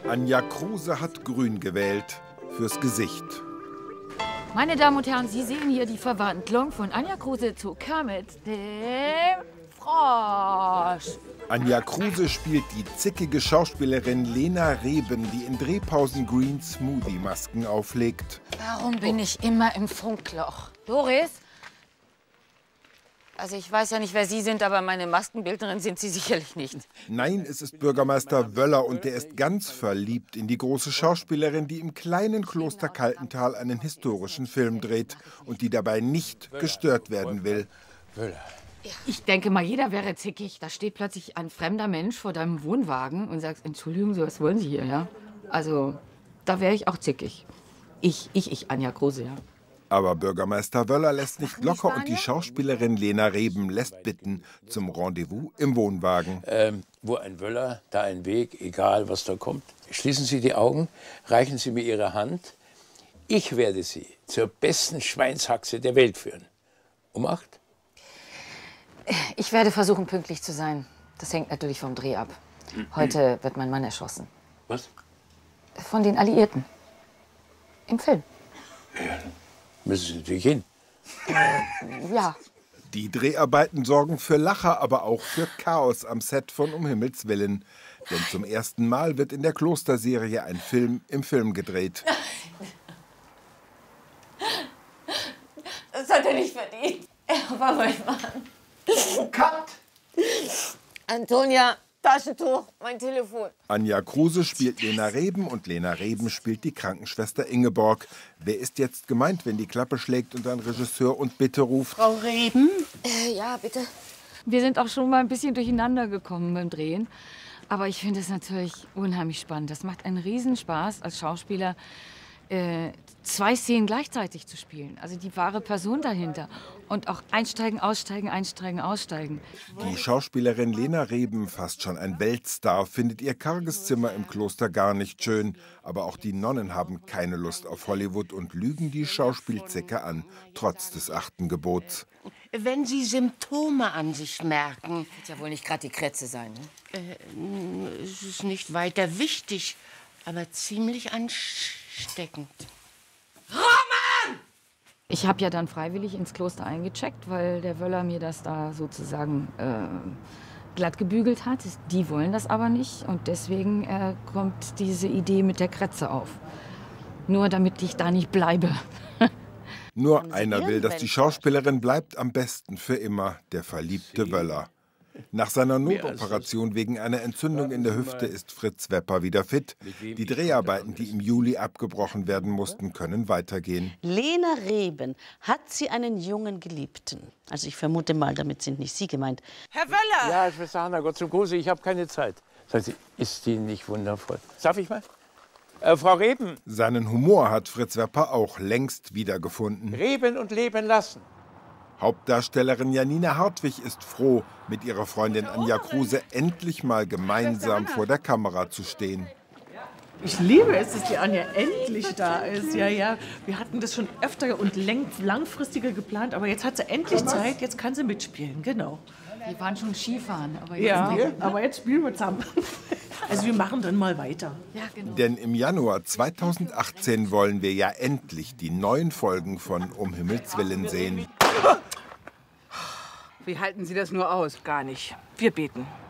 Anja Kruse hat grün gewählt fürs Gesicht. Meine Damen und Herren, Sie sehen hier die Verwandlung von Anja Kruse zu Kermit, dem Frosch. Anja Kruse spielt die zickige Schauspielerin Lena Reben, die in Drehpausen Green Smoothie-Masken auflegt. Warum bin ich immer im Funkloch? Doris? Also ich weiß ja nicht, wer Sie sind, aber meine Maskenbildnerin sind Sie sicherlich nicht. Nein, es ist Bürgermeister Wöller und der ist ganz verliebt in die große Schauspielerin, die im kleinen Kloster Kaltental einen historischen Film dreht und die dabei nicht gestört werden will. Ich denke mal, jeder wäre zickig. Da steht plötzlich ein fremder Mensch vor deinem Wohnwagen und sagt, Entschuldigung, was wollen Sie hier, ja? Also, da wäre ich auch zickig. Ich, Anja Kruse, ja. Aber Bürgermeister Wöller lässt nicht locker und die Schauspielerin Lena Reben lässt bitten zum Rendezvous im Wohnwagen. Wo ein Wöller, da ein Weg, egal was da kommt. Schließen Sie die Augen, reichen Sie mir Ihre Hand. Ich werde Sie zur besten Schweinshaxe der Welt führen. Um 8? Ich werde versuchen, pünktlich zu sein. Das hängt natürlich vom Dreh ab. Heute wird mein Mann erschossen. Was? Von den Alliierten. Im Film. Ja, müssen Sie natürlich hin. Ja. Die Dreharbeiten sorgen für Lacher, aber auch für Chaos am Set von Um Himmels Willen. Denn zum ersten Mal wird in der Klosterserie ein Film im Film gedreht. Das hat er nicht verdient. Er war mein Mann. Cut! Antonia, Taschentuch, mein Telefon. Anja Kruse spielt Lena Reben und Lena Reben spielt die Krankenschwester Ingeborg. Wer ist jetzt gemeint, wenn die Klappe schlägt und ein Regisseur und Bitte ruft? Frau Reben? Ja, bitte. Wir sind auch schon mal ein bisschen durcheinander gekommen beim Drehen. Aber ich finde es natürlich unheimlich spannend. Das macht einen Riesenspaß als Schauspieler, 2 Szenen gleichzeitig zu spielen. Also die wahre Person dahinter. Und auch einsteigen, aussteigen, einsteigen, aussteigen. Die Schauspielerin Lena Reben, fast schon ein Weltstar, findet ihr karges Zimmer im Kloster gar nicht schön. Aber auch die Nonnen haben keine Lust auf Hollywood und lügen die Schauspielzecke an, trotz des 8. Gebots. Wenn Sie Symptome an sich merken. Wird ja wohl nicht gerade die Krätze sein, ne? Es ist nicht weiter wichtig, aber ziemlich ansteckend. Ich habe ja dann freiwillig ins Kloster eingecheckt, weil der Wöller mir das da sozusagen glatt gebügelt hat. Die wollen das aber nicht und deswegen kommt diese Idee mit der Krätze auf. Nur damit ich da nicht bleibe. Nur einer will, dass die Schauspielerin bleibt, am besten für immer, der verliebte Wöller. Nach seiner Notoperation wegen einer Entzündung in der Hüfte ist Fritz Wepper wieder fit. Die Dreharbeiten, die im Juli abgebrochen werden mussten, können weitergehen. Lena Reben, hat sie einen jungen Geliebten? Also ich vermute mal, damit sind nicht Sie gemeint. Herr Wöller! Ja, Schwester Hanna, Gott zum Gruße, ich habe keine Zeit. Sagt sie, ist die nicht wundervoll? Darf ich mal? Frau Reben. Seinen Humor hat Fritz Wepper auch längst wiedergefunden. Reben und leben lassen. Hauptdarstellerin Janina Hartwig ist froh, mit ihrer Freundin Anja Kruse endlich mal gemeinsam vor der Kamera zu stehen. Ich liebe es, dass die Anja endlich da ist. Ja, ja. Wir hatten das schon öfter und langfristiger geplant, aber jetzt hat sie endlich Zeit, jetzt kann sie mitspielen, genau. Wir waren schon Skifahren, aber jetzt Ja, nicht. aber jetzt spielen wir zusammen. Also wir machen dann mal weiter. Ja, genau. Denn im Januar 2018 wollen wir ja endlich die neuen Folgen von Um Himmels Willen sehen. Wie halten Sie das nur aus? Gar nicht. Wir beten.